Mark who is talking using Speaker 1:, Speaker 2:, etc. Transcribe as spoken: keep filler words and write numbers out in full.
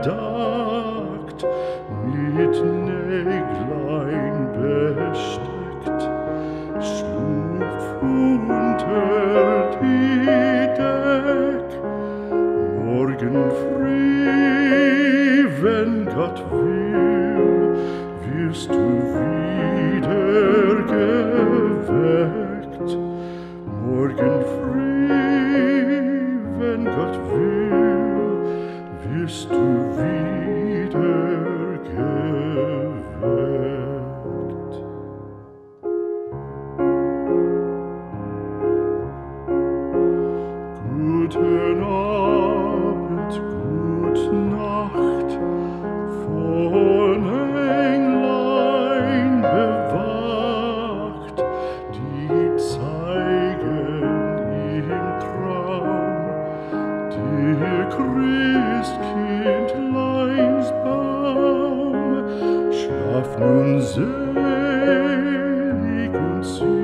Speaker 1: bedeckt, mit Näglein besteckt, schlupf unter die Deck. Morgen früh, wenn Gott will, wirst du wieder geweckt. Morgen früh, wenn Gott will, wirst du wieder geweckt. Guten Abend, gute Nacht, von Englein bewacht, die zeigen im Traum dir Christkindleins Baum. Schlaf nun selig und süß,